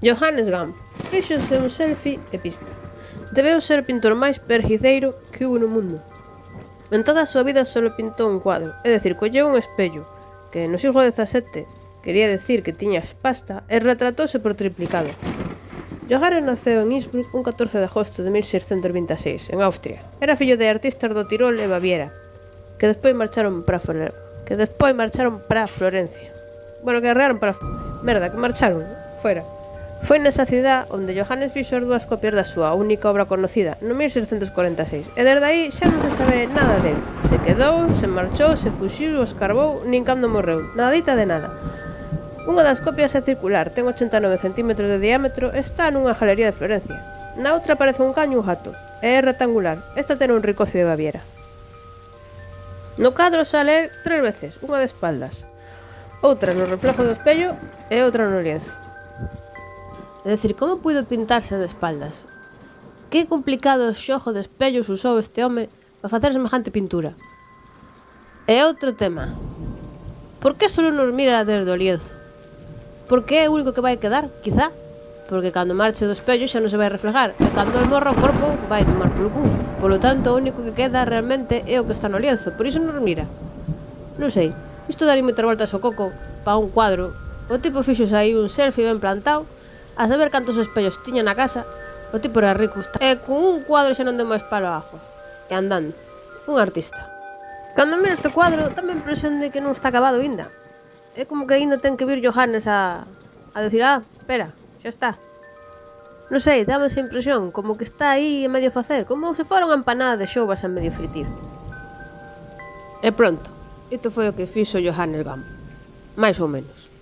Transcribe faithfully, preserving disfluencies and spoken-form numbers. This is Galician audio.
Johannes Gam fíxose un selfie e pista. Debeu ser o pintor máis pergiceiro que hubo no mundo. En toda a súa vida só pintou un cuadro, é dicir, colleu un espello, que no século dezasete quería decir que tiña pasta, e retratouse por triplicado. Johannes naceu en Innsbruck un catorce de agosto de mil seiscentos vinte e seis, en Austria. Era fillo de artistas do Tirol e Baviera, que despois marcharon para Flore... que despois marcharon para Florencia. Bueno, que arrearon para... Merda, que marcharon, fuera. Foi nesa cidade onde Johannes fixo as dúas copias da súa única obra conocida, no mil seiscentos cuarenta e seis, e desde aí xa non se sabe nada dele. Se quedou, se marchou, se fuxiu, escarbou, nin cando morreu, nadita de nada. Unha das copias é circular, ten ochenta e nove centímetros de diámetro e está nunha galería de Florencia. Na outra aparece un caño e un gato, e é rectangular, esta ten un ricocio de Baviera. No cadro sale tres veces, unha de espaldas, outra no reflejo do espello e outra no lienzo. É dicir, como puido pintarse de espaldas? Que complicado xogo de espellos usou este home para facer semejante pintura? E outro tema. Por que solo nos mira desde o lienzo? Porque é o único que vai quedar, quizá? Porque cando marche do espello xa non se vai reflejar, e cando el morra o corpo vai tomar polo cu. Polo tanto, o único que queda realmente é o que está no lienzo, por iso nos mira. Non sei, isto daría moitas voltas ao coco para un cuadro. O tipo fixose aí un selfie ben plantado, a saber cantos espellos tiña na casa. O tipo era rico, e con un cuadro xa non deu máis palo a agua. E andando, un artista. Cando miro este cuadro, dame a impresión de que non está acabado ainda. É como que ainda ten que vir Johannes a, a decir, ah, espera, xa está. Non sei, dame esa impresión, como que está aí a medio facer, como se fora unha empanada de xouvas a medio fritir. E pronto, isto foi o que fixo Johannes Gam, máis ou menos.